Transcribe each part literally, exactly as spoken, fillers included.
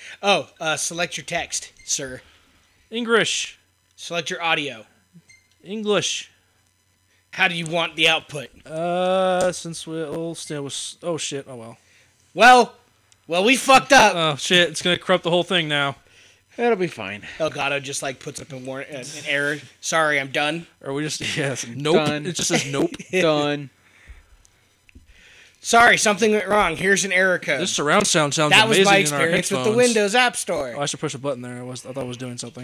Oh, uh, select your text, sir. English. Select your audio. English. How do you want the output? Uh, since we all still was. Oh shit. Oh well. Well, well, we fucked up. Oh shit! It's gonna corrupt the whole thing now. That'll be fine. Elgato just like puts up a war- uh, an error. Sorry, I'm done. Or we just yes. Nope. Done. It just says nope. Done. Sorry, something went wrong. Here's an error code. This surround sound sounds that was amazing my in our experience with headphones. the Windows App Store. Oh, I should push a button there. I was I thought I was doing something.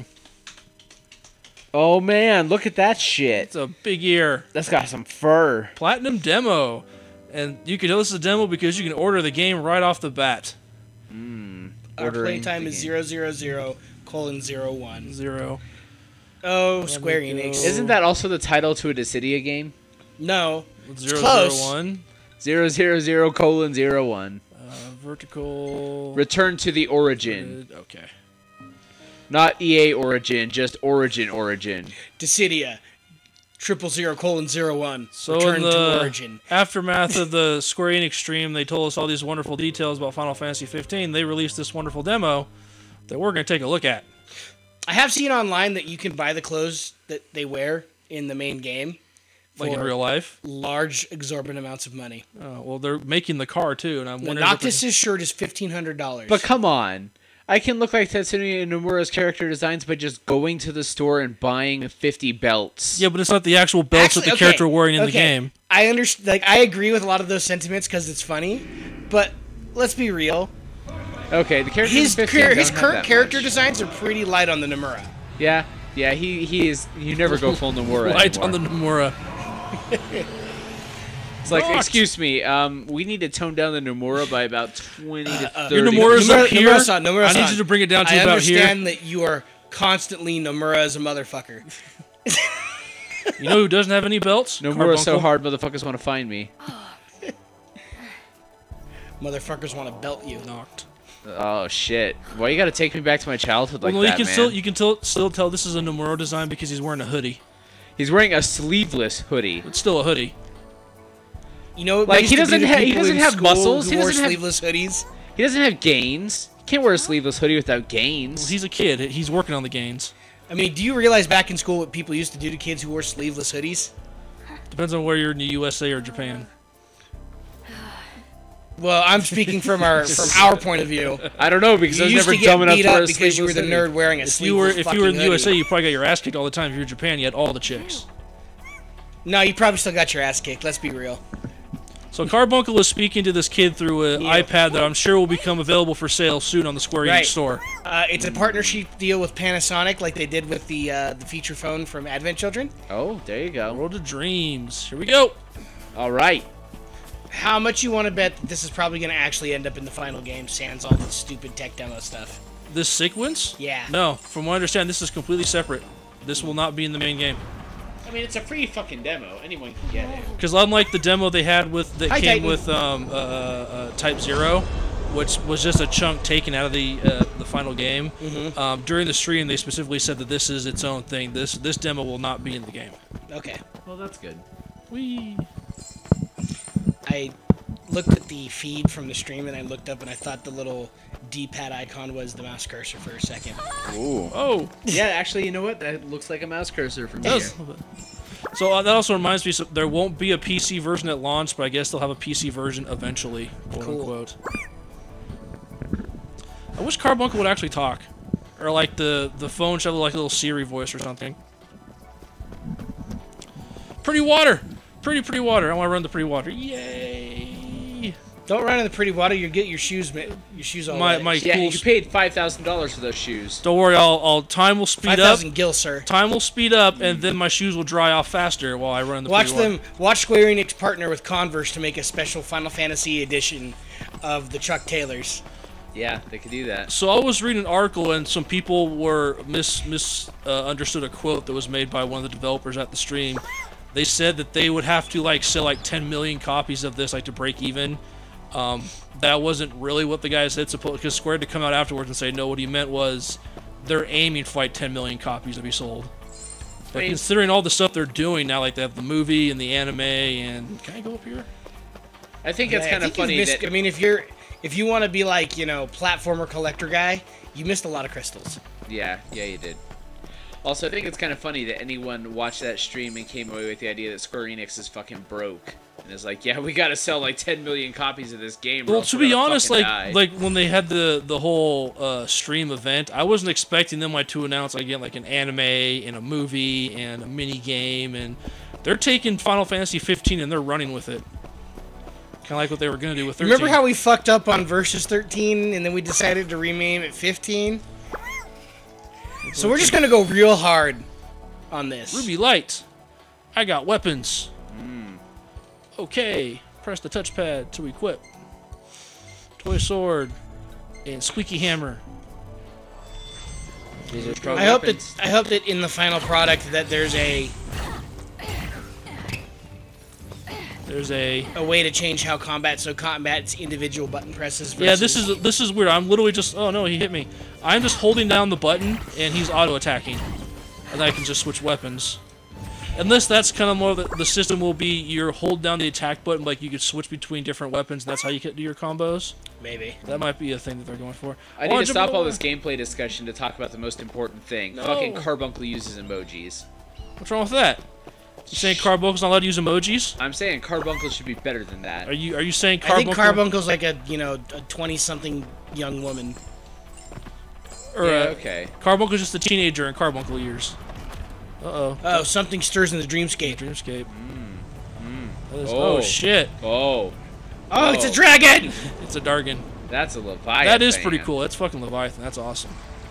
Oh man, look at that shit. It's a big ear. That's got some fur. Platinum demo, and you can know this is a demo because you can order the game right off the bat. Mm, Our playtime is zero zero zero colon zero one Zero. Oh, Square Enix. Isn't that also the title to a Dissidia game? No. Zero close. zero one. Zero zero zero colon zero one. Uh, vertical. Return to the origin. Okay. Not E A Origin, just Origin Origin. Dissidia. Triple zero colon zero one. So Return in the to origin. aftermath of the Square Enix stream, they told us all these wonderful details about Final Fantasy fifteen. They released this wonderful demo that we're going to take a look at. I have seen online that you can buy the clothes that they wear in the main game. Like in for real life? Large, exorbitant amounts of money. Oh, well, they're making the car, too, and I'm The wondering... if Noctis' shirt is fifteen hundred dollars. But come on. I can look like Tetsuya Nomura's character designs by just going to the store and buying fifty belts. Yeah, but it's not the actual belts Actually, that the okay, character wearing in okay. the game. I understand. Like, I agree with a lot of those sentiments because it's funny, but let's be real. Okay, the character His in fifteen char- don't his have current that character much. designs are pretty light on the Nomura. Yeah, yeah, he he is. You never go full Nomura Light anymore. on the Nomura. It's like, Rocks. excuse me, um, we need to tone down the Nomura by about twenty to Uh, uh, thirty. Your Nomura's up Nomura- here. Nomura-san, I Nomura-san. need you to bring it down to I about here. understand that you are constantly Nomura as a motherfucker. You know who doesn't have any belts? Nomura's so Carbuncle. hard, motherfuckers want to find me. Motherfuckers want to belt you. Knocked. Oh shit! Why you gotta take me back to my childhood like well, no, that, you can man? still you can still still tell this is a Nomura design because he's wearing a hoodie. He's wearing a sleeveless hoodie. It's still a hoodie. You know, what Like, we used he to doesn't do to ha- he people doesn't in have school muscles, Who he wore doesn't have- sleeveless hoodies. He doesn't have gains. Can't wear a sleeveless hoodie without gains. Well, he's a kid. He's working on the gains. I mean, do you realize back in school what people used to do to kids who wore sleeveless hoodies? Depends on where you're in the U S A or Japan. Well, I'm speaking from our from our point of view. I don't know because You I was used never to dumb get enough beat to wear up a because you were the sleeveless nerd wearing a If you were sleeveless if you were in the fucking U S A, hoodie. you probably got your ass kicked all the time. If you were in Japan, you had all the chicks. No, you probably still got your ass kicked. Let's be real. So Carbuncle is speaking to this kid through an Yeah. iPad that I'm sure will become available for sale soon on the Square Enix Right. store. Uh, it's a partnership deal with Panasonic, like they did with the uh, the feature phone from Advent Children. Oh, there you go. World of Dreams. Here we go. All right. How much you want to bet that this is probably going to actually end up in the final game, sans all the stupid tech demo stuff? This sequence? Yeah. No, from what I understand, this is completely separate. This will not be in the main game. I mean, it's a free fucking demo. Anyone can get it. Because unlike the demo they had with that Hi, came Titan. with um, uh, uh, Type Zero, which was just a chunk taken out of the uh, the final game, Mm-hmm. um, during the stream they specifically said that this is its own thing. This this demo will not be in the game. Okay. Well, that's good. Whee. I looked at the feed from the stream and I looked up and I thought the little D-pad icon was the mouse cursor for a second. Ooh. Oh. Yeah, actually, you know what? That looks like a mouse cursor from That here. was a little bit. So uh, that also reminds me, so there won't be a P C version at launch, but I guess they'll have a P C version eventually, quote Cool. unquote. I wish Carbuncle would actually talk, or like the the phone should have like a little Siri voice or something. Pretty water, pretty pretty water. I want to run the pretty water. Yay! Don't run in the pretty water. You get your shoes, ma- your shoes all My wet. my Yeah, cool. you paid five thousand dollars for those shoes. Don't worry, I'll, I'll time will speed Five up. thousand gil, sir. Time will speed up, and then my shoes will dry off faster while I run the Watch pretty water. them. Watch Square Enix partner with Converse to make a special Final Fantasy edition of the Chuck Taylors. Yeah, they could do that. So I was reading an article, and some people were mis mis uh, understood a quote that was made by one of the developers at the stream. They said that they would have to like sell like ten million copies of this like to break even. Um, that wasn't really what the guy said. Because Square had to come out afterwards and say no. What he meant was they're aiming for like ten million copies to be sold. But mean- considering all the stuff they're doing now, like they have the movie and the anime, and can I go up here? I think it's Yeah, I kind of think you've funny missed- that I mean, if you're if you want to be like, you know, platformer collector guy, you missed a lot of crystals. Yeah, yeah, you did. Also, I think it's kind of funny that anyone watched that stream and came away with the idea that Square Enix is fucking broke. And it's like, yeah, we gotta sell like ten million copies of this game. Well, to be honest, like die. like when they had the the whole uh, stream event, I wasn't expecting them like to announce like again like an anime and a movie and a mini game, and they're taking Final Fantasy fifteen and they're running with it. Kind of like what they were gonna do with thirteen. Remember how we fucked up on Versus thirteen and then we decided to rename it fifteen? So we're just gonna go real hard on this. Ruby Light, I got weapons. Mm. Okay, press the touchpad to equip. Toy sword and squeaky hammer. These are strong I hope weapons. that I hope that in the final product that there's a There's a a way to change how combat so combat's individual button presses. Versus... yeah. This is this is weird. I'm literally just oh no, he hit me. I'm just holding down the button and he's auto attacking, and I can just switch weapons. Unless that's kind of more the, the system will be you hold down the attack button, like you could switch between different weapons, and that's how you can do your combos. Maybe. That might be a thing that they're going for. I need to stop all this gameplay discussion to talk about the most important thing. No. Fucking Carbuncle uses emojis. What's wrong with that? You saying Carbuncle's not allowed to use emojis? I'm saying Carbuncle should be better than that. Are you are you saying I think Carbuncle? Carbuncle's like a you know a twenty-something young woman. Or, yeah, uh, okay. Carbuncle's just a teenager in Carbuncle years. Uh oh. Oh, something stirs in the dreamscape. Dreamscape. Mm. Mm. That is, oh. Oh. shit! Oh. Oh, it's a Oh. dragon! It's a Dargon. That's a Leviathan. That is pretty cool. That's fucking Leviathan. That's awesome.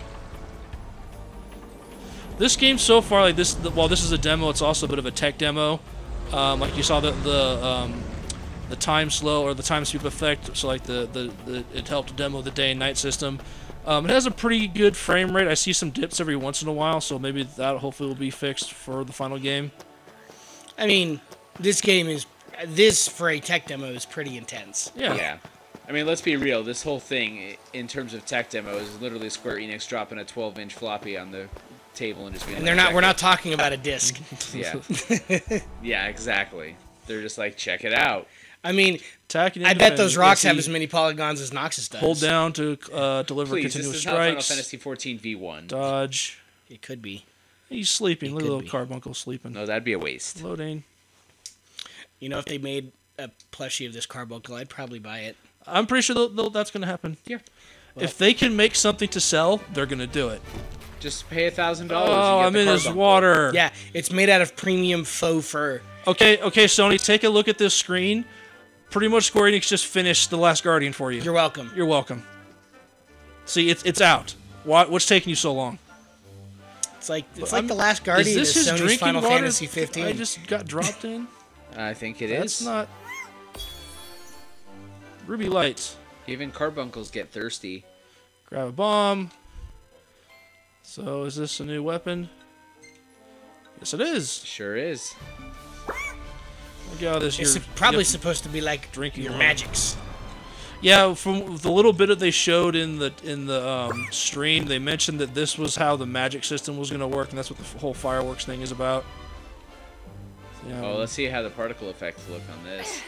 This game so far, like this, while this is a demo, it's also a bit of a tech demo. Um, like you saw the the um, the time slow or the time sweep effect. So like the, the the it helped demo the day and night system. Um, it has a pretty good frame rate. I see some dips every once in a while, so maybe that hopefully will be fixed for the final game. I mean, this game is this for a tech demo is pretty intense. Yeah. Yeah. I mean, let's be real. This whole thing, in terms of tech demo, is literally Square Enix dropping a twelve inch floppy on the table and just being And like, they're not. check We're it. not talking about a disc. Yeah. Yeah, exactly. They're just like, check it out. I mean, Attacking I bet independent. those rocks You have see, as many polygons as Noxus does. hold down to uh, deliver Please, this continuous is not Final strikes. Fantasy fourteen V one. Dodge. It could be. He's sleeping. It Look at could little be. Carbuncle sleeping. No, that'd be a waste. Loading. You know, if they made a plushie of this Carbuncle, I'd probably buy it. I'm pretty sure they'll, they'll, that's going to happen. Yeah. If they can make something to sell, they're going to do it. Just pay a thousand dollars. Oh, I'm in his Carbuncle. water. Yeah, it's made out of premium faux fur. Okay, okay, Sony, take a look at this screen. Pretty much Square Enix just finished The Last Guardian for you. You're welcome. You're welcome. See, it's it's out. Why, what's taking you so long? It's like it's I'm- like the Last Guardian is is, this his Sony's drinking Final water Fantasy fifteen. I just got dropped in? I think it is. That's not... Ruby Lights. Even carbuncles get thirsty. Grab a bomb. So, is this a new weapon? Yes, it is. Sure is. Look at this It's here. probably Yep. supposed to be like Drinking your water. magics. Yeah, from the little bit that they showed in the in the um, stream, they mentioned that this was how the magic system was going to work, and that's what the whole fireworks thing is about. Yeah. Oh, let's see how the particle effects look on this.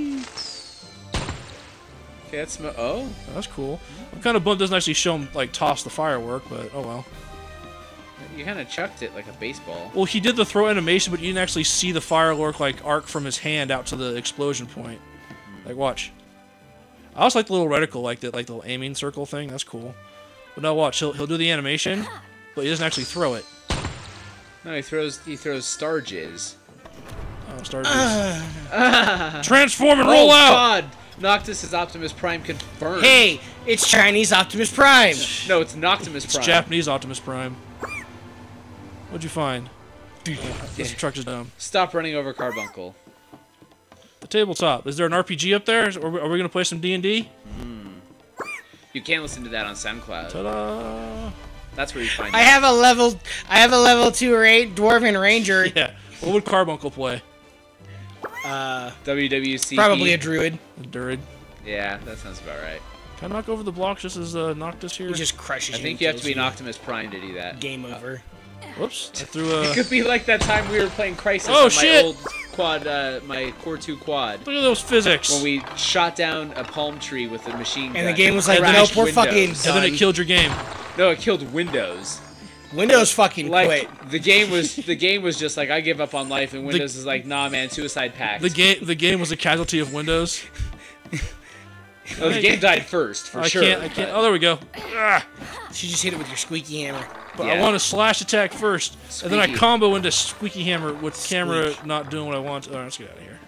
Okay, that's mo- oh. That's cool. I'm kind of bummed it doesn't actually show him like toss the firework, but oh well. You kind of chucked it like a baseball. Well, he did the throw animation, but you didn't actually see the firework like arc from his hand out to the explosion point. Like, watch. I also like the little reticle, like the like the little aiming circle thing. That's cool. But no, watch. He'll he'll do the animation, but he doesn't actually throw it. No, he throws he throws star jizz. Oh, start. Transform and roll oh, out. God! Noctis is Optimus Prime confirmed. Hey, it's Chinese Optimus Prime. No, it's Noctimus It's Prime. Japanese Optimus Prime. What'd you find? Oh, this truck is dumb. Stop running over Carbuncle. The tabletop. Is there an R P G up there? Is- Are we, are we gonna play some D and D? You can't listen to that on SoundCloud. Ta-da! That's where you find I it. have a level. I have a level two or eight Dwarven Ranger. Yeah. What would Carbuncle play? Uh, W W C. probably a druid. A Durid. Yeah, that sounds about right. Can I knock over the blocks just as uh, Noctis here? He just crushes I you. think and you have to kills be an Optimus Prime to do that. Game over. Whoops! I threw a. It could be like that time we were playing Crisis Oh, on shit! my old quad, uh, my Core two quad. Look at those physics. When we shot down a palm tree with a machine gun. And the game was like, crashed nope, we're Windows. fucking and then it done. killed your game. No, it killed Windows. Windows fucking Like quit. the game was, the game was just like, I give up on life, and Windows is like, nah, man, suicide pact. The game, the game was a casualty of Windows. Oh, the game died first, for I sure. can't. I can't. but- Oh, there we go. Ah, You just hit it with your squeaky hammer. but Yeah. I want to slash attack first, and then I Squeaky. combo into squeaky hammer with camera Squeak. not doing what I want. All right, let's get out of here.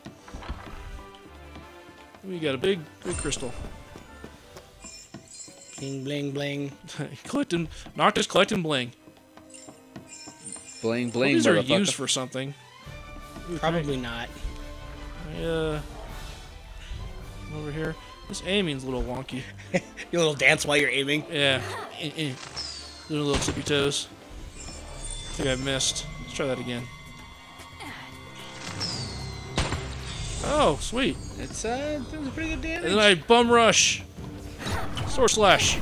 We got a big, big crystal. Bling, bling, bling. collecting, Noctis collecting bling. Bling, Well, bling, these are motherfucker. used for something. Ooh, Probably not. I, uh, over here. This aiming's a little wonky. Your little dance while you're aiming. Yeah. Eh, eh. Doing a little tippy toes. I think I missed. Let's try that again. Oh, sweet. It's uh, it was a pretty good damage. And then I bum rush. Sword slash.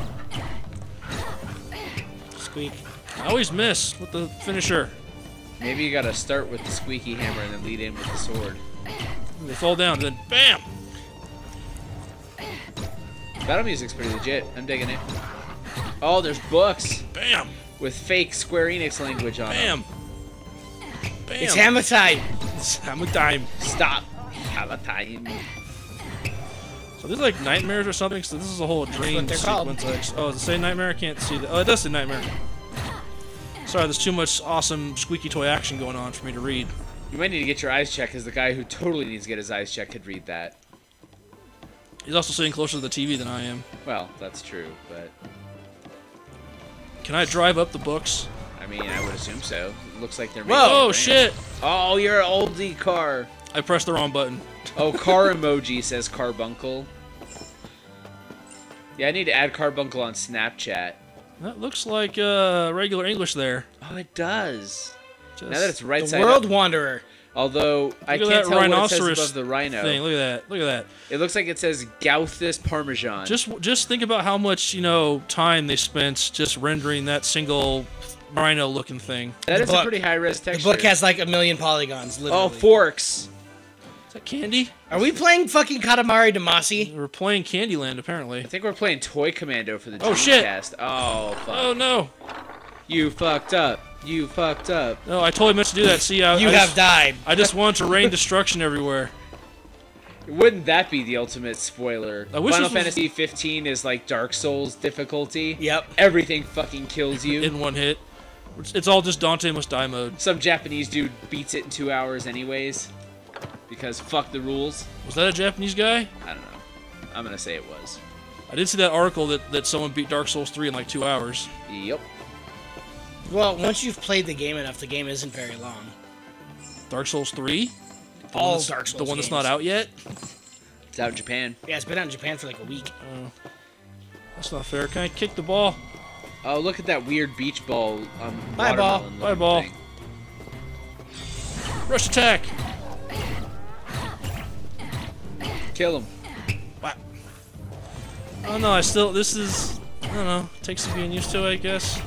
Squeak. I always miss with the finisher. Maybe you gotta start with the squeaky hammer and then lead in with the sword. They fall down, and then bam! Battle music's pretty legit. I'm digging it. Oh, there's books Bam! with fake Square Enix language on them. Bam! Bam! It's hammer time. It's hammer time. Stop. Have a time. So these are like nightmares or something. So this is a whole dream what they're called. sequence. Like, oh, does it say nightmare? I can't see that. Oh, it does say nightmare. Sorry, there's too much awesome squeaky toy action going on for me to read. You might need to get your eyes checked, because the guy who totally needs to get his eyes checked could read that. He's also sitting closer to the T V than I am. Well, that's true, but Can I drive up the books? I mean, I would assume so. It looks like they're making Whoa! a Oh brand. shit! Oh, you're an oldie car. I pressed the wrong button. Oh, car emoji says carbuncle. Yeah, I need to add carbuncle on Snapchat. That looks like uh, regular English there. Oh, it does. Just Now that it's right The side World up. Wanderer. Although I Look at can't that tell what it rhinoceros says above the rhino. thing. Look at that. Look at that. It looks like it says Gauthis Parmesan. Just just think about how much, you know, time they spent just rendering that single rhino looking thing. that the is a book- pretty high res The texture. book has like a million polygons, literally. Oh, forks. Is that candy? Are we playing fucking Katamari Damacy? We're playing Candyland apparently. I think we're playing Toy Commando for the Oh, shit. Dreamcast. Oh, fuck. Oh no. You fucked up. You fucked up. No, I totally meant to do that. See, I, You I have just, died. I just wanted to rain destruction everywhere. Wouldn't that be the ultimate spoiler? I wish Final this was- Fantasy fifteen is like Dark Souls difficulty. Yep. Everything fucking kills you. In one hit. It's, it's all just Dante must die mode. Some Japanese dude beats it in two hours anyways. Because fuck the rules. Was that a Japanese guy? I don't know. I'm gonna say it was. I did see that article that, that someone beat Dark Souls three in like two hours. Yep. Well, once you've played the game enough, the game isn't very long. Dark Souls three? The All one that's- Dark Souls The one that's games. not out yet? It's out in Japan. Yeah, it's been out in Japan for like a week. That's not fair. Can I kick the ball? Oh, look at that weird beach ball. Um, Bye, ball. watermelon Bye, looking ball. thing. Rush attack! Kill him. Oh no, I still, this is, I don't know, takes some getting used to, I guess.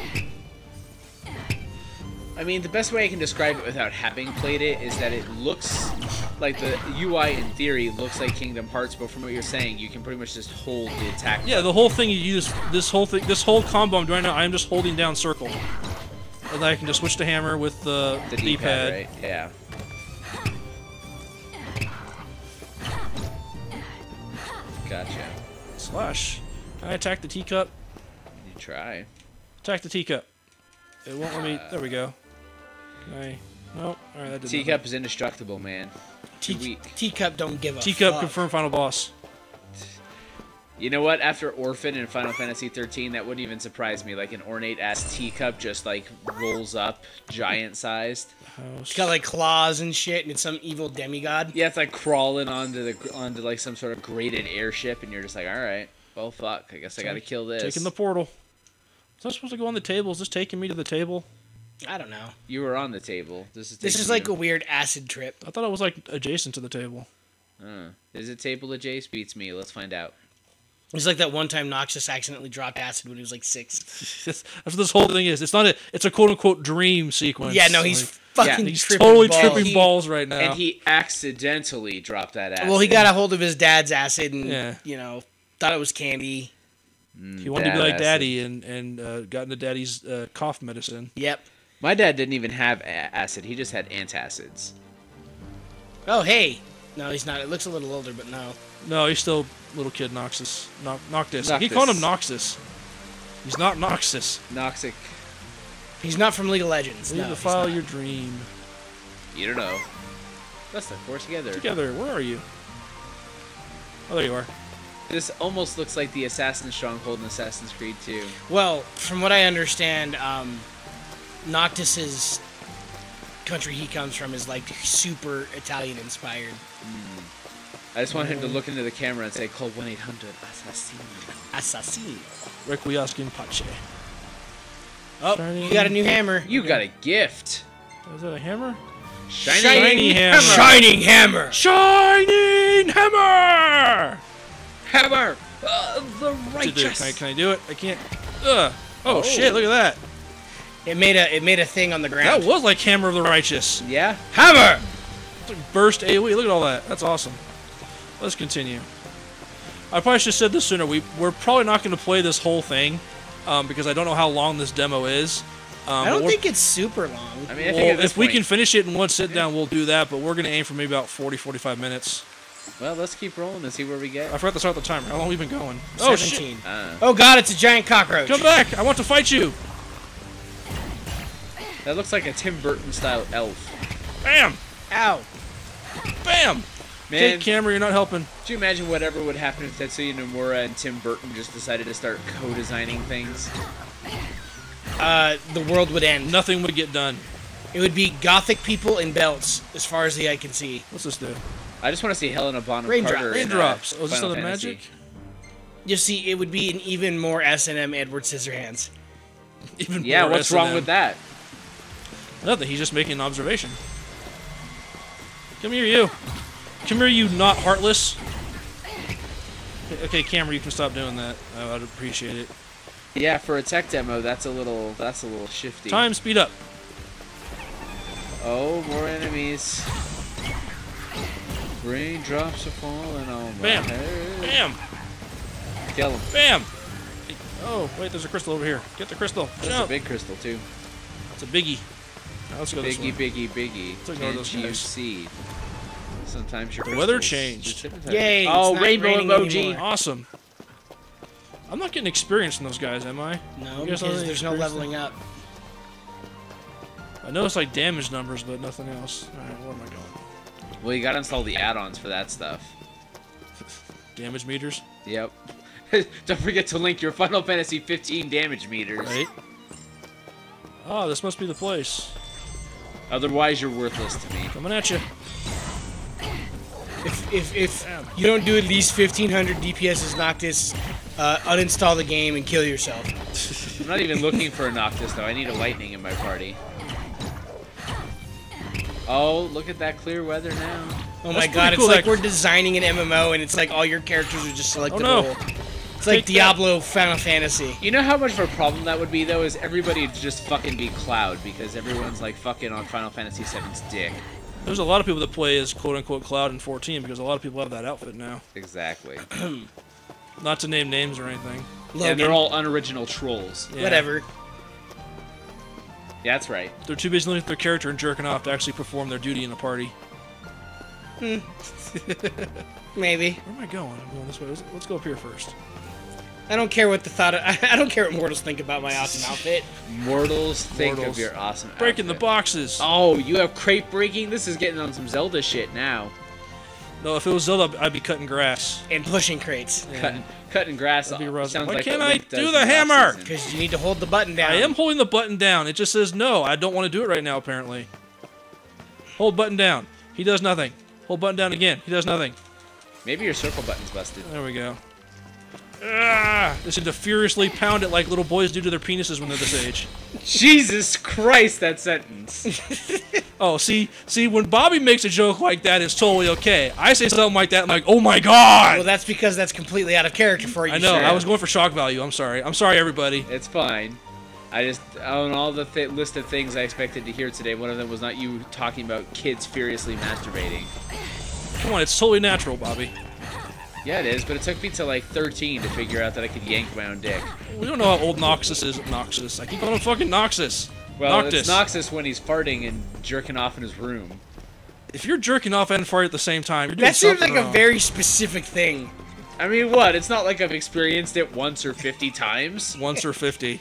I mean, the best way I can describe it without having played it is that it looks like the U I in theory looks like Kingdom Hearts, but from what you're saying, you can pretty much just hold the attack. Yeah, the whole thing you use, this whole thing, this whole combo I'm doing right now, I'm just holding down circle. And then I can just switch to hammer with the, the D-pad. D-pad, right? Yeah. Gotcha. Slash. Can I attack the teacup? You try. Attack the teacup. It won't let me, there we go. Can I, nope, alright, that did Teacup is indestructible, man. Too Te- weak. Teacup don't give a Teacup fuck. confirmed final boss. You know what? After Orphan and Final Fantasy thirteen, that wouldn't even surprise me. Like an ornate-ass teacup just, like, rolls up, giant-sized. It's got like claws and shit, and it's some evil demigod. Yeah, it's like crawling onto the onto like some sort of graded airship, and you're just like, all right, well, fuck. I guess I gotta kill this. Taking the portal. Was I supposed to go on the table? Is this taking me to the table? I don't know. You were on the table. This is This taking is like a you. weird acid trip. I thought it was like adjacent to the table. Uh, is it table adjacent? Beats me. Let's find out. It's like that one time Noxus accidentally dropped acid when he was like six. That's what this whole thing is. It's not a. It's a quote unquote dream sequence. Yeah, no, he's like, fucking Yeah, he's tripping totally balls. tripping He- balls right now. And he accidentally dropped that acid. Well, he got a hold of his dad's acid and, Yeah. you know, thought it was candy. He wanted to be Dad like acid. Daddy and and uh, got into Daddy's uh, cough medicine. Yep. My dad didn't even have a- acid. He just had antacids. Oh, hey. No, he's not. It looks a little older, but no. No, he's still little kid Noxus. No, Noctis. He Noctis. called him Noxus. He's not Noxus. Noxic. He's not from League of Legends. Leave No, the he's file not. your dream. You don't know. Let's look. We're together. Together, where are you? Oh, there you are. This almost looks like the Assassin Stronghold in Assassin's Creed two. Well, from what I understand, um, Noctis's country he comes from is like super Italian inspired. I just want him to look into the camera and say, call one eight hundred assassin. Assassino. Requiescing Pace. Oh, Shiny. you got a new hammer. You got a gift. Is that a hammer? Shiny, Shiny hammer. Shining hammer. Shining hammer! Hammer of the righteous. Can I, can I do it? I can't. Ugh. Oh, shit! Look at that. It made a it made a thing on the That ground. was like Hammer of the Righteous. Yeah? Hammer. It's like burst AoE. Look at all that. That's awesome. Let's continue. I probably should have said this sooner. We we're probably not going to play this whole thing um, because I don't know how long this demo is. Um, I but don't we're- think it's super long. I mean, I think well, at this if we point- can finish it in one sit down, we'll do that. But we're going to aim for maybe about forty, forty-five minutes. Well, let's keep rolling and see where we get. I forgot to start the timer. How long have we been going? Oh shit! seventeen. Uh, Oh god, it's a giant cockroach. Come back! I want to fight you. that looks like a Tim Burton style elf. Bam! Ow. Bam! Man, Okay, camera, you're not helping. could you imagine whatever would happen if Tetsuya Nomura and Tim Burton just decided to start co-designing things? Uh, the world would end. Nothing would get done. It would be gothic people in belts, as far as the eye can see. What's this do? I just want to see Helena Bonham Raindrop- Carter. in, uh, Raindrops. Oh, is this Final other Fantasy. magic? You see, it would be an even more S and M Edward Scissorhands. Even Yeah, more what's S and wrong M. with that? Nothing. He's just making an observation. Come here, you. Come here, you not heartless. Okay, okay, camera, you can stop doing that. I would appreciate it. Yeah, for a tech demo, that's a little that's a little shifty. Time, speed up. Oh, more enemies. Raindrops are falling on my Bam. head. Bam! Kill him. Bam! Oh, wait, there's a crystal over here. Get the crystal. That's Jump. a big crystal too. It's a biggie. Now let's go this Biggie, way. biggie, biggie. Let's ignore those Can't you guys. see? Sometimes your The weather crystals changed. just hypnotize Yay, you. it's Oh, not rainbow raining emoji. anymore. Awesome. I'm not getting experience from those guys, am I? No, You guys don't because have there's no experience leveling up. I know it's like damage numbers, but nothing else. Alright, where am I going? Well, you gotta install the add-ons for that stuff. Damage meters? Yep. Don't forget to link your Final Fantasy fifteen damage meters. Right. Oh, this must be the place. Otherwise, you're worthless to me. Coming at you. If if, if you don't do at least fifteen hundred D P S as Noctis, uh, uninstall the game and kill yourself. I'm not even looking for a Noctis, though. I need a Lightning in my party. Oh, look at that clear weather now. Oh That's my pretty god, cool, it's like that- we're designing an M M O and it's like all your characters are just selectable. Oh, no. It's like Take that. Diablo Final Fantasy. You know how much of a problem that would be, though, is everybody would just fucking be Cloud, because everyone's, like, fucking on Final Fantasy seven's dick. There's a lot of people that play as quote-unquote Cloud in fourteen because a lot of people have that outfit now. Exactly. Not to name names or anything. Logan. And they're all unoriginal trolls. Yeah. Whatever. Yeah, that's right. They're too busy looking at their character and jerking off to actually perform their duty in a party. Maybe. Where am I going? I'm going this way. Let's, let's go up here first. I don't care what the thought. Of, I don't care what mortals think about my awesome outfit. Mortals think Mortals. of your awesome Breaking the outfit. boxes. Oh, you have crate breaking? This is getting on some Zelda shit now. No, if it was Zelda, I'd be cutting grass. And pushing crates. Yeah. Cutting, cutting grass. That'd be off. rough. Sounds Why like can't what I Link does do in the hammer? off-season. Because you need to hold the button down. I am holding the button down. It just says no. I don't want to do it right now, apparently. Hold button down. He does nothing. Hold button down again. He does nothing. Maybe your circle button's busted. There we go. Ah, this is to furiously pound it like little boys do to their penises when they're this age. Jesus Christ, that sentence. Oh, see, see, when Bobby makes a joke like that, it's totally okay. I say something like that, I'm like, oh my god! Well, that's because that's completely out of character for you. I know, sir. I was going for shock value. I'm sorry. I'm sorry, everybody. It's fine. I just, on all the th list of things I expected to hear today, one of them was not you talking about kids furiously masturbating. Come on, it's totally natural, Bobby. Yeah, it is, but it took me till like thirteen to figure out that I could yank my own dick. We don't know how old Noxus is. Noxus. I keep calling him fucking Noxus. Well, Noctis. it's Noxus when he's farting and jerking off in his room. If you're jerking off and farting at the same time, you're doing That seems something like wrong. a very specific thing. I mean, what? It's not like I've experienced it once or fifty times. Once or fifty.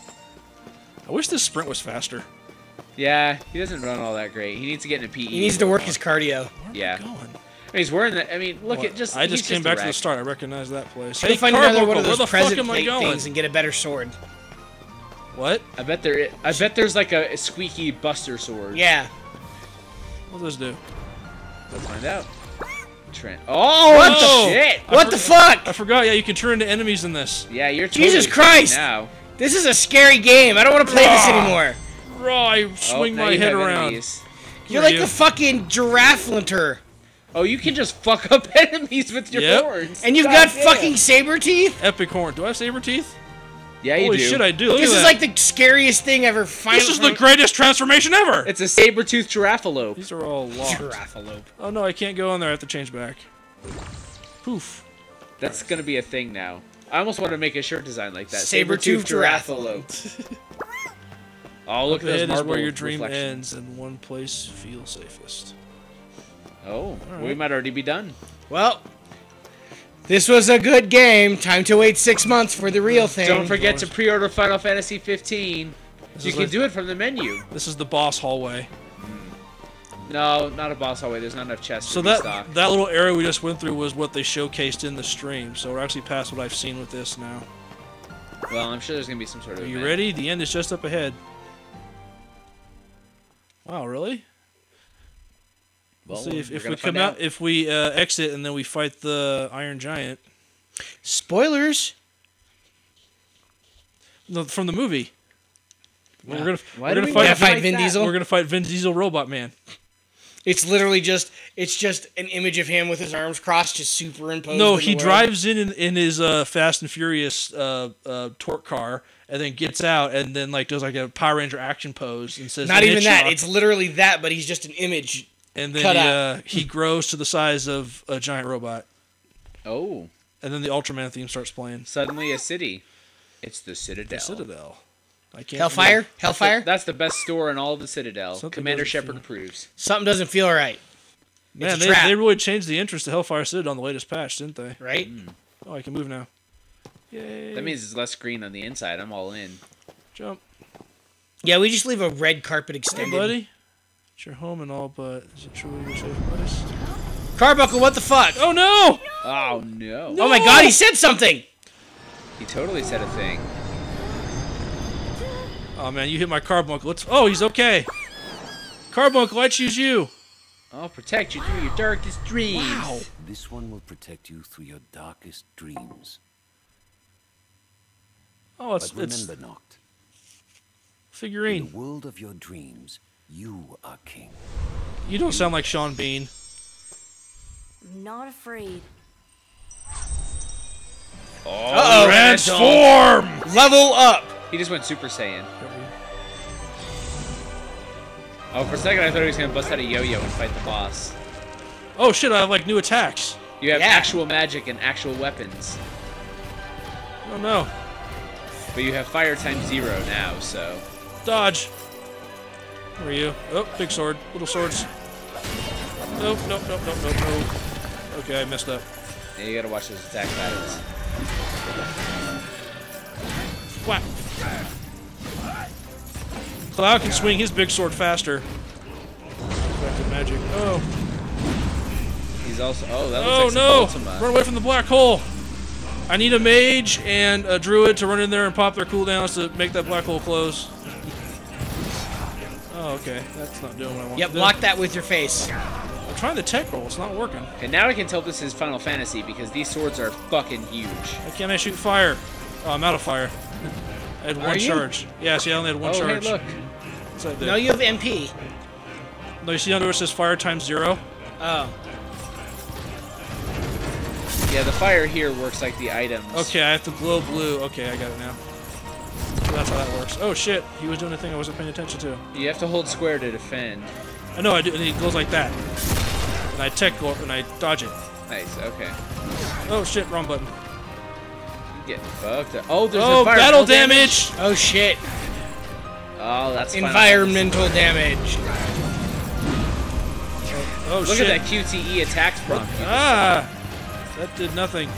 I wish this sprint was faster. Yeah, he doesn't run all that great. He needs to get in a P E. He needs to work his cardio. Where am Yeah. I going? I mean, he's wearing that. I mean, look What? at just. I just he's came just back a to the wreck. start. I recognize that place. Hey, Hey, find another one Carbuncle, of where those the fuck present am I plate going? things and get a better sword. What? I bet there. I bet there's like a squeaky Buster sword. Yeah. What does this do? Let's find out. Trent. Oh, what Whoa! the shit? I What for- the fuck? I forgot. Yeah, you can turn into enemies in this. Yeah, you're totally Jesus fucked Christ! now. This is a scary game. I don't want to play this Ah. anymore. Raw, I Oh, swing now my you head have around. enemies. You're Who are like you? the fucking giraffe linter. Oh, you can just fuck up enemies with your Yep. horns. And you've God got damn. fucking saber teeth? Epic horn. Do I have saber teeth? Yeah, you Holy do. shit, I do. Look This at is that. like the scariest thing ever. This is the greatest transformation ever. It's a saber-toothed giraffalope. These are all locked. Giraffalope. Oh no, I can't go in there. I have to change back. Poof. That's gonna be a thing now. I almost want to make a shirt design like that. Saber-toothed giraffalope. Oh, look at The those head is marble where your dream reflections. ends, and one place feels safest. Oh, right. we might already be done. Well, this was a good game. Time to wait six months for the real thing. Don't forget to pre-order Final Fantasy fifteen. This You is can like- do it from the menu. This is the boss hallway. No, not a boss hallway. There's not enough chests So to that restock. that little area we just went through was what they showcased in the stream. So we're actually past what I've seen with this now. Well, I'm sure there's gonna be some sort of. Are you event. ready? The end is just up ahead. Wow, really? Well, Let's see if, we're if gonna we come find out, if we uh, exit and then we fight the Iron Giant. Spoilers. No, from the movie. We're Yeah. gonna Why we're do gonna we fight, gotta not fight like Vin that? Diesel? We're gonna fight Vin Diesel Robot Man. It's literally just it's just an image of him with his arms crossed, just superimposed. No, in he the world. drives in in, in his uh, Fast and Furious uh, uh, torque car, and then gets out, and then like does like a Power Ranger action pose, and says, Not even that. "Hitchcock," It's literally that, but he's just an image. and then cut he, out. uh, he grows to the size of a giant robot, Oh, and then the Ultraman theme starts playing. suddenly a city. It's the Citadel. The Citadel. I can't. Hellfire? Hellfire? That's the best store in all of the Citadel. Something Commander doesn't Shepard feel- approves. Something doesn't feel right. Man, It's a they, trap. they really changed the entrance to Hellfire Citadel on the latest patch, didn't they? Right? Oh, I can move now. Yay! That means it's less green on the inside. I'm all in. Jump, Yeah, we just leave a red carpet hey extended. buddy. It's your home and all, but is it truly your safe place? Carbuncle, what the fuck? Oh no! Oh no! Oh my god, he said something! He totally said a thing. Oh man, you hit my carbuncle. Let's. Oh, he's okay. Carbuncle, I choose you. I'll protect you through your darkest dreams. Wow. This one will protect you through your darkest dreams. Oh, it's But it's remember, Noct, in figurine. the world of your dreams, you are king. You don't sound like Sean Bean. Not afraid. Uh-oh. Transform. Level up! He just went Super Saiyan. Oh, for a second I thought he was gonna bust out a yo-yo and fight the boss. Oh shit! I have like new attacks. You have Yeah. actual magic and actual weapons, Oh no! but you have fire times zero now. So Dodge. Where are you? Oh, big sword. Little swords. Nope, nope, nope, nope, nope, nope. Okay, I messed up. yeah, you gotta watch those attack patterns. Whack. Cloud can swing his big sword faster. Back to magic. Oh. He's also oh that Oh looks no! like some Ultima. Run away from the black hole! I need a mage and a druid to run in there and pop their cooldowns to make that black hole close. Oh, okay. That's not doing what I want Yep, to do. block that with your face. I'm trying the tech roll. It's not working. And now I can tell this is Final Fantasy because these swords are fucking huge. Why can't I shoot fire? Oh, I'm out of fire. I had Are one you? charge. Yeah, see, I only had one oh charge. hey look, What's that do? No, you have M P. No, you see under where it says fire times zero? Oh. Yeah, the fire here works like the items. Okay, I have to glow blue. Okay, I got it now. So that's how that works. Oh shit, he was doing a thing I wasn't paying attention to. You have to hold square to defend. I know I do, and it goes like that. And I tech go and I dodge it. Nice, okay. Oh shit, wrong button. You get fucked up. Oh, there's Oh, a fire battle damage! Oh shit. Oh, that's final Environmental damage. Oh Look shit. at that Q T E attacks prompt. Ah! That did nothing.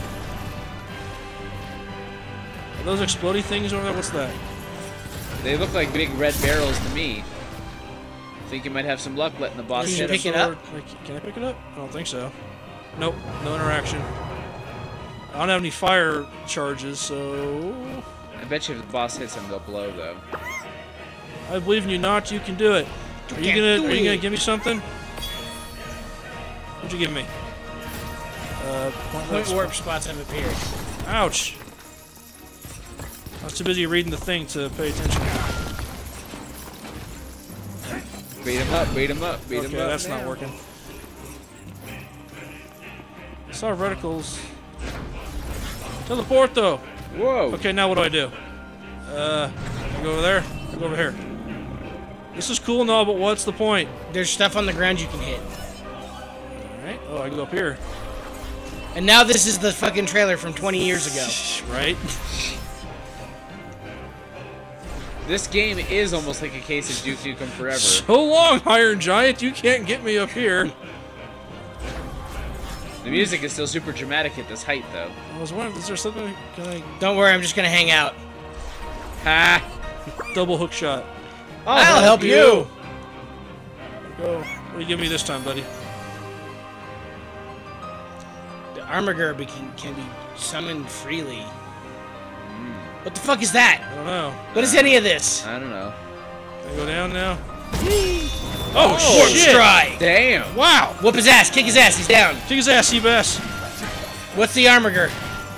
Are those explodey things over there? What's that? They look like big red barrels to me. Think you might have some luck letting the boss Can you hit pick him. it up? Like, can I pick it up? I don't think so. Nope, no interaction. I don't have any fire charges, so... I bet you if the boss hits him, they'll blow, though. I believe in you, not. You can do it. Are you can't gonna? do Are you gonna it. give me something? What'd you give me? Uh, Point warp spots have appeared. Ouch! I was too busy reading the thing to pay attention. Beat him up, beat him up, beat Okay, him up. that's not now. working. I saw reticles. Teleport though. Whoa. Okay, now what do I do? Uh, I go over there. I go over here. This is cool and all, but what's the point? There's stuff on the ground you can hit. All right. Oh, I go up here. And now this is the fucking trailer from twenty years ago. Right. This game is almost like a case of Duke Nukem Forever. So long, Iron Giant. You can't get me up here. The music is still super dramatic at this height, though. I was wondering, is there something? Can I Don't worry, I'm just gonna hang out. Ha! double hook shot? I'll help you. Go. What do you give me this time, buddy? The armor be- can be summoned freely. What the fuck is that? I don't know. What is any of this? I don't know. Can I go down now? Oh, shit. shit! Strike! Damn! Wow! Whoop his ass! Kick his ass! He's down. Kick his ass, Seabass. What's the armor?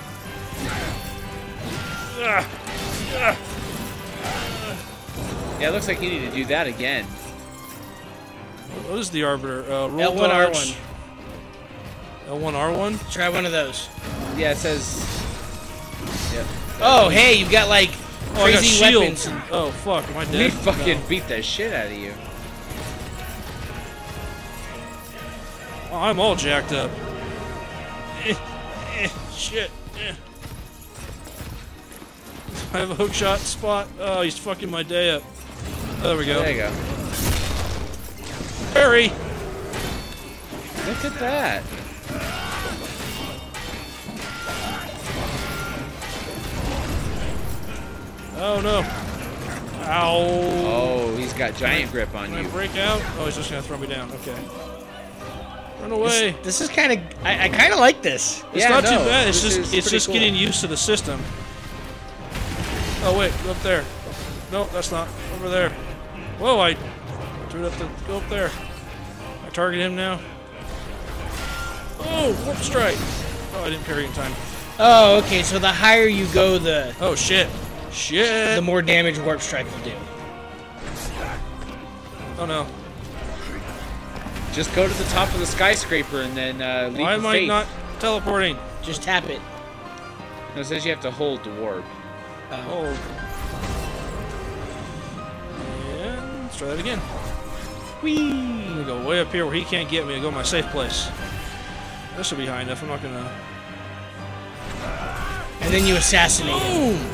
Ah. Ah. Yeah, it looks like you need to do that again. What is the arbiter? Uh, roll L one R one. dodge. L one R one? Try one of those. Yeah, it says... Yep. Oh, hey, you've got like Oh, I got crazy shields. weapons. Oh, fuck. Am I We dead? fucking No. beat the shit out of you. Oh, I'm all jacked up. Eh, eh, shit. Eh. I have a hook shot spot. Oh, he's fucking my day up. Oh, there we go. There you go. Hurry! Look at that. Oh no. Ow. Oh, he's got giant grip on Can I you. break out? Oh, he's just gonna throw me down. Okay. Run away. This, this is kind of. I, I kind of like this. It's Yeah, not no, too bad. It's this just is it's pretty just cool. getting used to the system. Oh wait, go up there. No, that's not over there. Whoa, I threw it up to go up there. I target him now. Oh, warp strike. Oh, I didn't parry in time. Oh, okay. So the higher you go, the Oh shit. Shit. the more damage warp strike will do. Oh no. Just go to the top of the skyscraper and then uh, leap Why of am I faith. not teleporting? Just tap it. No, it says you have to hold to warp. Hold. And let's try that again. Whee! I'm gonna go way up here where he can't get me and go to my safe place. This should be high enough. I'm not gonna. And then you assassinate him. Boom!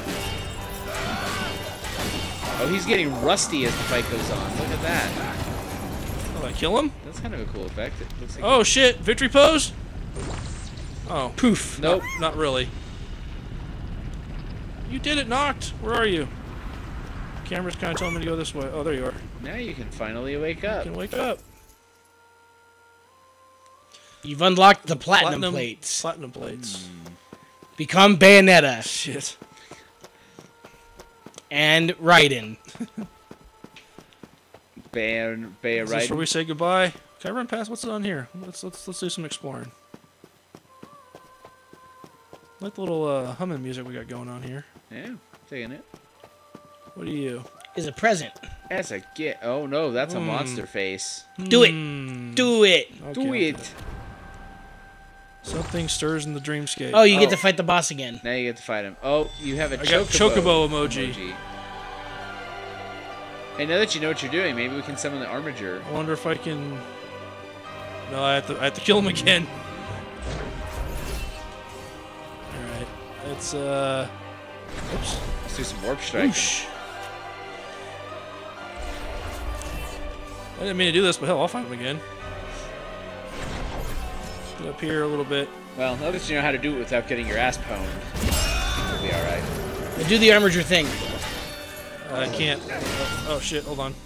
Oh, he's getting rusty as the fight goes on. Look at that. Oh, I kill him? That's kind of a cool effect. It looks like Oh shit! Victory pose? Oh, poof. Nope. Not really. You did it, Knocked. Where are you? Camera's kind of telling me to go this way. Oh, there you are. now you can finally wake You up. can wake up. You've unlocked the platinum, plates. Platinum plates. Become Bayonetta Shit. and Raiden. Ban, Bay Is this right. where we say goodbye? Can I run past? What's on here? Let's let's let's do some exploring. I like the little uh, humming music we got going on here. Yeah, taking it. What are you? Is a present. That's a get. Oh no, that's a Mm. monster face. Do it. Hmm. Do it. Okay, Do okay. it. Something stirs in the dreamscape. Oh, you Oh. get to fight the boss again. Now you get to fight him. Oh, you have a I got chocobo, chocobo emoji. Hey, now that you know what you're doing, maybe we can summon the Armiger. I wonder if I can. No, I have to. I have to kill him again. All right. Let's uh. Oops. Let's do some warp strike. Whoosh. I didn't mean to do this, but hell, I'll fight him again. Get up here a little bit. Well, now that you know how to do it without getting your ass pwned, you'll be all right. Do the Armiger thing. I can't. Oh, oh shit! Hold on.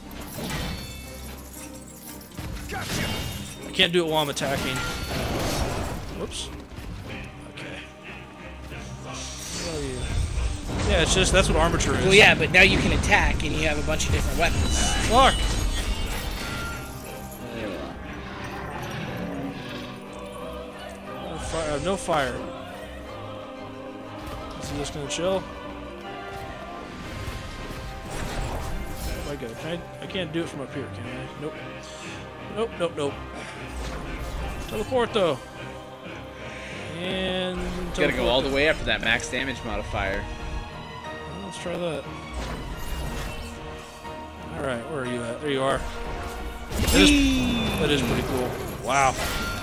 I can't do it while I'm attacking. Whoops. Okay. What are you? Yeah, it's just that's what armature is. Well, yeah, but now you can attack, and you have a bunch of different weapons. Fuck. No fire. I have no fire. Is he just gonna chill? Where do I go? Can I? I can't do it from up here, can I? Nope. Nope. Nope. Nope. Teleport though. And Gotta go all the teleport. way up to that max damage modifier. Well, let's try that. All right, where are you at? There you are. That is, that is pretty cool. Wow.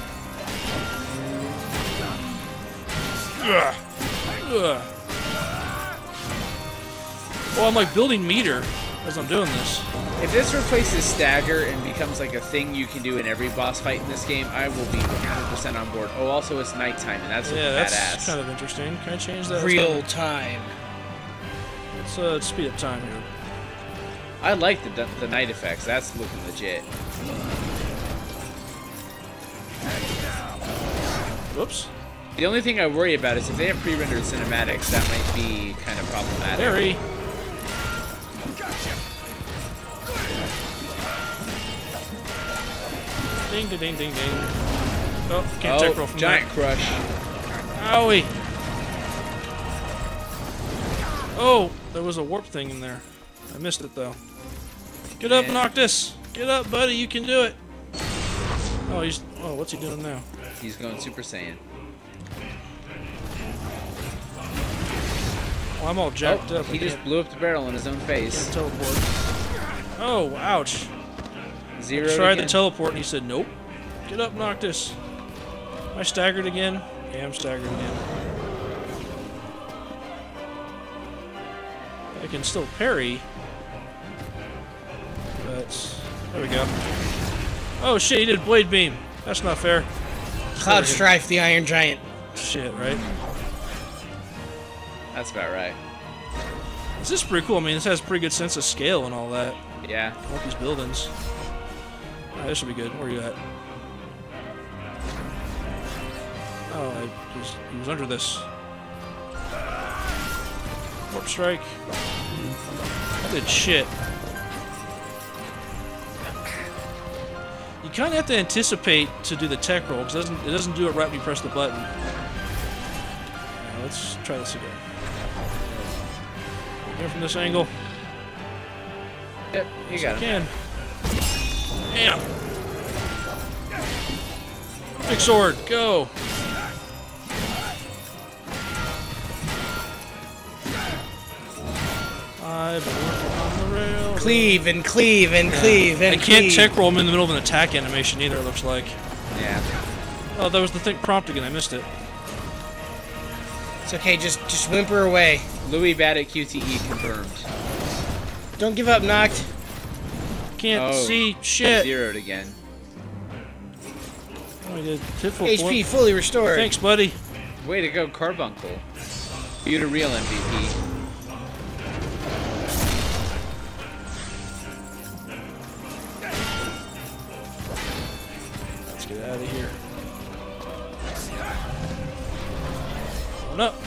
Ugh. Ugh. Well, I'm like building meter as I'm doing this. If this replaces stagger and becomes like a thing you can do in every boss fight in this game, I will be one hundred percent on board. Oh, also it's nighttime, and that's Yeah, that's badass. kind of interesting. Can I change that? Real time. Let's uh, speed up time here. I like the the night effects. That's looking legit. Whoops. The only thing I worry about is if they have pre-rendered cinematics, that might be kind of problematic. Very. Ding, ding, ding, ding, ding. Oh, can't tech roll Oh, from giant that. crush. Owie. Oh, there was a warp thing in there. I missed it though. Get up, Yeah. Noctis. Get up, buddy. You can do it. Oh, he's. Oh, what's he doing now? He's going Super Saiyan. Oh, I'm all jacked Oh, up. I he just can't- blew up the barrel in his own face. can't teleport. Oh, ouch. Zero. I tried again. to teleport and he said nope. Get up, Noctis. Am I staggered again? Yeah, I'm staggered again. I can still parry. But there we go. Oh shit, he did blade beam. That's not fair. Cloud Strife, the Iron Giant. Shit, right? That's about right. This is pretty cool. I mean, this has a pretty good sense of scale and all that. Yeah. All these buildings. Alright, this should be good. Where are you at? Oh, I just, he was under this. Warp strike. That did shit. You kind of have to anticipate to do the tech roll because it doesn't, it doesn't do it right when you press the button. Alright, let's try this again. Go from this angle. Yep, you got him. Can. Bam. Big sword, go. I've been working on the rail. Cleave and cleave and cleave and I can't cleave. tech roll him in the middle of an attack animation either, it looks like. Yeah. Oh, that was the thing prompt again, I missed it. It's okay, just just whimper away. Louis bad at Q T E confirmed. Don't give up, Noct. Can't Oh, see shit. Zeroed again. Oh, I did pitfall H P point. fully restored. Thanks, buddy. Way to go, Carbuncle. You the real M V P. Let's get out of here. Going up.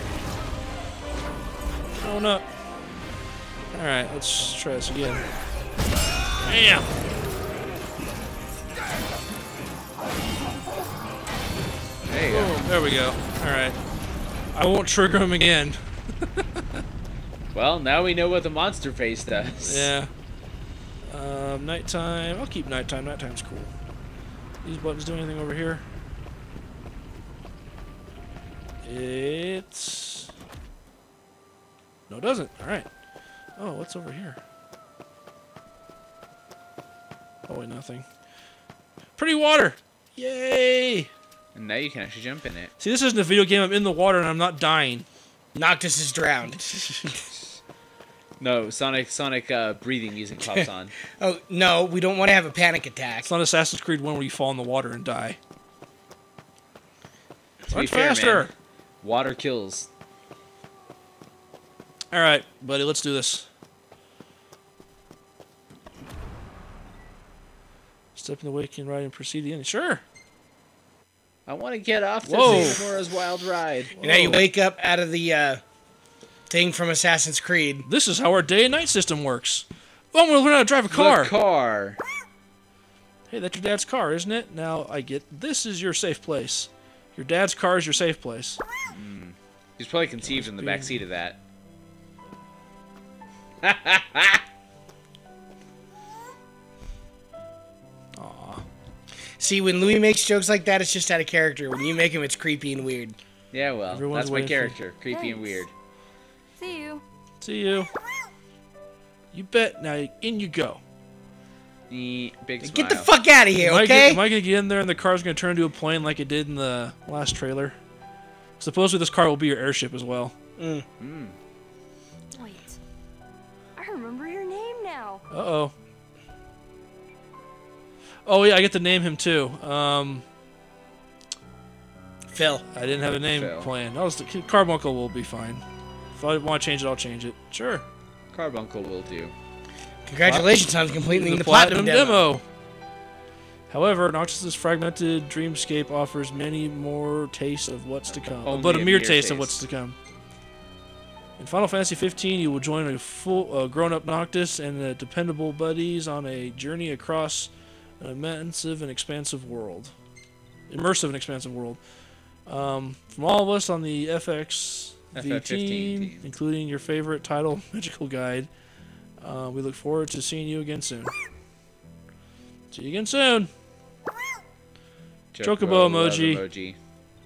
Going up. Alright, let's try this again. Bam! There you go. Oh, there we go. Alright. I won't trigger him again. Well, now we know what the monster face does. Yeah. Um, nighttime. I'll keep nighttime. Nighttime's cool. These buttons do anything over here? It's... No, it doesn't. Alright. Oh, what's over here? Oh, wait, nothing. Pretty water! Yay! And now you can actually jump in it. See, this isn't a video game. I'm in the water and I'm not dying. Noctis is drowned. No, Sonic Sonic uh, breathing music pops on. Oh, no, we don't want to have a panic attack. It's not Assassin's Creed one where you fall in the water and die. To Run be fair, faster! man, water kills. Alright, buddy, let's do this. Step in the wake and ride and proceed to the end. Sure! I want to get off this Whoa. Simora's Wild Ride. And now you wake up out of the uh, thing from Assassin's Creed. This is how our day and night system works. Oh, I'm gonna learn how to drive a car! The car. Hey, that's your dad's car, isn't it? Now I get this is your safe place. Your dad's car is your safe place. Mm. He's probably conceived in the back seat of that. Aw. See, when Louis makes jokes like that, it's just out of character. When you make him, it's creepy and weird. Yeah, well, Everyone's that's my waiting for- character. Creepy and Thanks. weird. See you. See you. You bet. Now in you go. Eh, Big smile. Get the fuck out of here, Am I, okay? gonna, am I gonna get in there and the car's gonna turn into a plane like it did in the last trailer? Supposedly this car will be your airship as well. Mm. Mm. Wait. I remember your name now. Uh oh. Oh yeah, I get to name him too. Um, Phil. I didn't have a name Phil. planned. I'll just, Carbuncle will be fine. If I want to change it, I'll change it. Sure. Carbuncle will do. Congratulations on completing the, platinum, demo. However, Noctis' fragmented dreamscape offers many more tastes of what's to come. Only but a a mere mere taste of taste. what's to come. In Final Fantasy fifteen, you will join a full uh, grown-up Noctis and uh, dependable buddies on a journey across an immense and expansive world. Immersive and expansive world. Um, from all of us on the F X V F F fifteen team, team. including your favorite title, Magical Guide, uh, we look forward to seeing you again soon. See you again soon. Chocobo love emoji. emoji.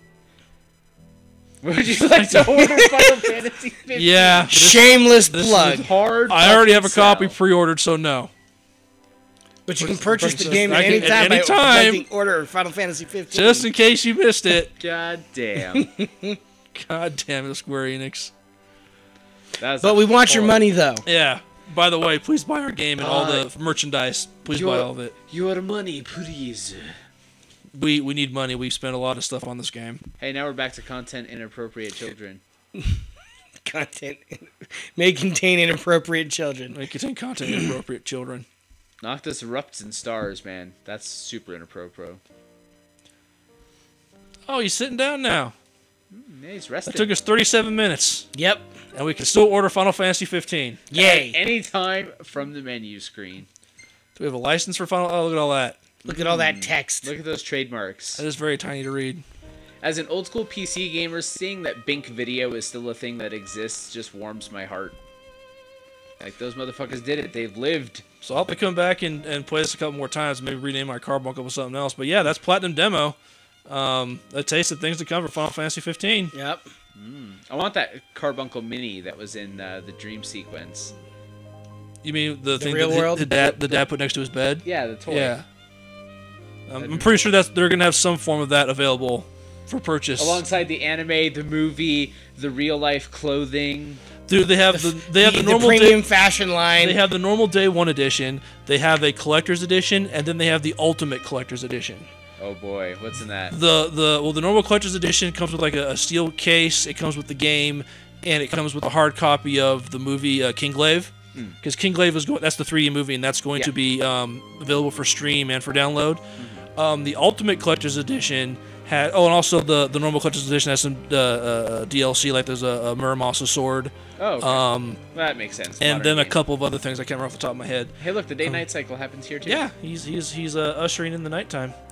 Would you like to order Final Fantasy fifteen? Yeah. This, Shameless this is plug. Hard. I already have a fucking copy sell. pre-ordered, so no. But you can Purchase- purchase the purchase- game I at can- any at time any by time. selecting order Final Fantasy fifteen. Just in case you missed it. God damn. God damn it, Square Enix. That's But we want your hard. money, though. Yeah. By the way, please buy our game and all Uh, the merchandise. Please your- buy all of it. Your money, please. We we need money. We spent a lot of stuff on this game. Hey, now we're back to content inappropriate children. Content may contain inappropriate children. It contain content inappropriate children. Noctis erupts in stars, man. That's super inappropriate. Oh, he's sitting down now. Yeah, he's resting. That took us thirty-seven minutes, Yep. and we can still order Final Fantasy fifteen. Yay. Anytime from the menu screen. Do we have a license for Final? Oh, look at all that. Look at all that text. Look at those trademarks. That is very tiny to read. As an old school P C gamer, seeing that Bink Video is still a thing that exists just warms my heart. Like, those motherfuckers did it. They've lived. So I'll have to come back and, and play this a couple more times, maybe rename my Carbuncle with something else. But yeah, that's Platinum Demo. Um, a taste of things to come for Final Fantasy fifteen. Yep. I want that Carbuncle Mini that was in uh, the dream sequence. You mean the, thing real that the- world? the dad the dad put next to his bed? Yeah, the toy. Yeah. Um, I'm pretty sure that they're gonna have some form of that available for purchase. Alongside the anime, the movie, the real life clothing. Dude, they have the they have the, the normal premium day, fashion line. they have the normal day one edition. They have a collector's edition, and then they have the ultimate collector's edition. Oh boy, what's in that? The the well, the normal collector's edition comes with like a, a steel case. It comes with the game, and it comes with a hard copy of the movie uh, King Glaive. Because King Glaive is going. That's the three D movie, and that's going Yeah. to be um, available for stream and for download. Um, the Ultimate Collector's Edition had. Oh, and also the the normal Collector's Edition has some uh, uh, D L C, like there's a, a Muramasa sword, Oh, okay. um, that makes sense. and Modern then a game. couple of other things I can't remember off the top of my head. Hey, look, the day-night cycle happens here too. Yeah, he's he's he's uh, ushering in the nighttime.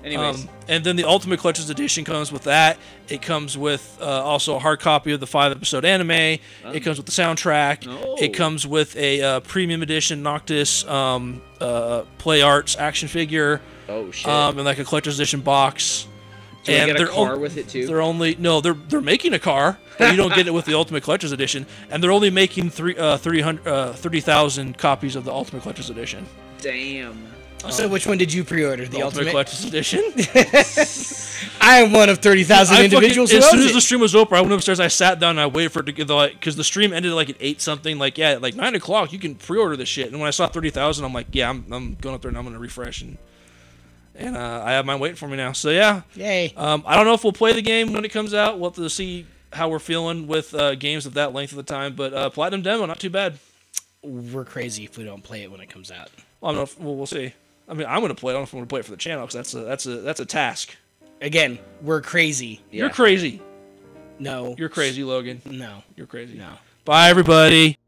Anyways. Um, and then the Ultimate Collector's Edition comes with that. It comes with uh, also a hard copy of the five episode anime. Oh. It comes with the soundtrack. Oh. It comes with a uh, premium edition Noctis um, uh, Play Arts action figure. Oh shit. Um, and like a collector's edition box. Do and I get a they're car o- with it too? They're only no, they're they're making a car, but you don't get it with the Ultimate Collector's Edition, and they're only making three uh three hundred uh thirty thousand copies of the Ultimate Collector's Edition. Damn. So which one did you pre-order? The, The Ultimate, Ultimate? Collector's Edition. I am one of thirty thousand I individuals fucking, who as soon owns as it. the stream was over, I went upstairs, I sat down, and I waited for it to get the like, because the stream ended like at eight something. Like yeah, at like nine o'clock, you can pre-order this shit. And when I saw thirty thousand, I'm like, yeah, I'm I'm going up there and I'm gonna refresh and. And uh, I have mine waiting for me now. So yeah. Yay. Um, I don't know if we'll play the game when it comes out. We'll have to see how we're feeling with uh, games of that length of the time. But uh, Platinum Demo, not too bad. We're crazy if we don't play it when it comes out. Well, I don't know if, well, we'll see. I mean, I'm going to play it. I don't know if I'm going to play it for the channel because that's a, that's, a, that's a task. Again, we're crazy. Yeah. You're crazy. No. You're crazy, Logan. No. You're crazy. No. Bye, everybody.